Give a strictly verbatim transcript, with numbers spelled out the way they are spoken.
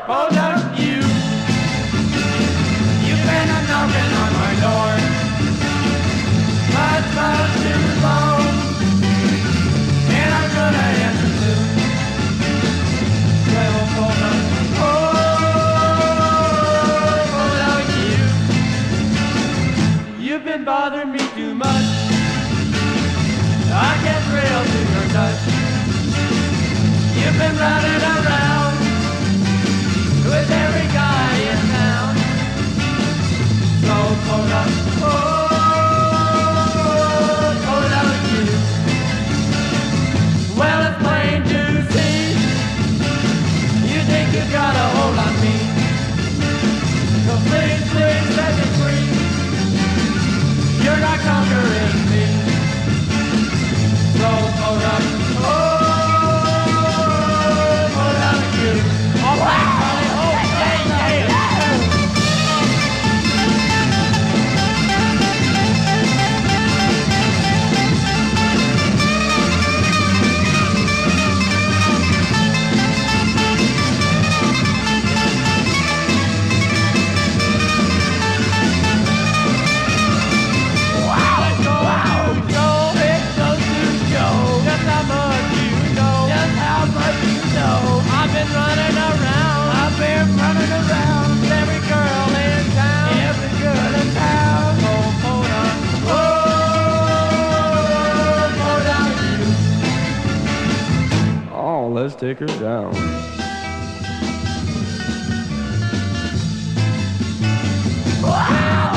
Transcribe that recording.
hold up you. You've been a knocking on my door, much, much too long, and I'm gonna answer soon. Well, hold up, oh, hold up you. You've been bothering me too much. I get thrilled to your touch. You've been running around with every guy in town. So hold up, oh, hold up you. Well, it's plain to see you think you got a hold on me. So please, please set me free. You're not conquering me. So hold up, oh, hold up you. All right, Molly, oh, yeah, yeah. Wow, let's go, wow, go, it goes to show just how much you know, just how much you know. I've been running around, I've been running around with every girl in town, every girl in town. Oh, hold on, oh, hold on you. Oh, let's take her down. Wow.